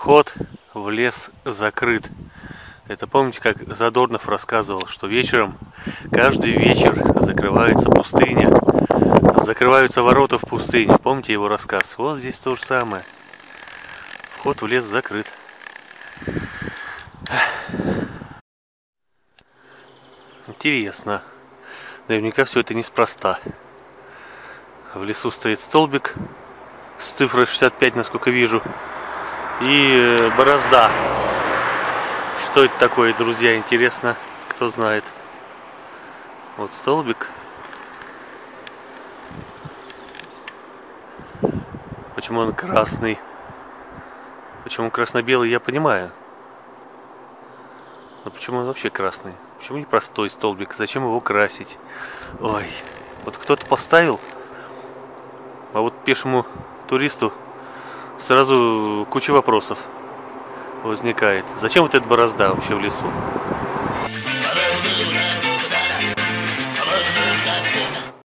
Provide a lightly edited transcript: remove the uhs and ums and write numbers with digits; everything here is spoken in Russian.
Вход в лес закрыт. Это помните, как Задорнов рассказывал, что вечером, каждый вечер закрывается пустыня, закрываются ворота в пустыне. Помните его рассказ? Вот здесь то же самое. Вход в лес закрыт. Интересно. Наверняка все это неспроста. В лесу стоит столбик с цифрой 65, насколько вижу, и борозда. Что это такое, друзья, интересно, кто знает. Вот столбик. Почему он красный? Почему красно-белый, я понимаю. Но почему он вообще красный? Почему не простой столбик? Зачем его красить? Ой, вот кто-то поставил, а вот пешему туристу сразу куча вопросов возникает. Зачем вот эта борозда вообще в лесу?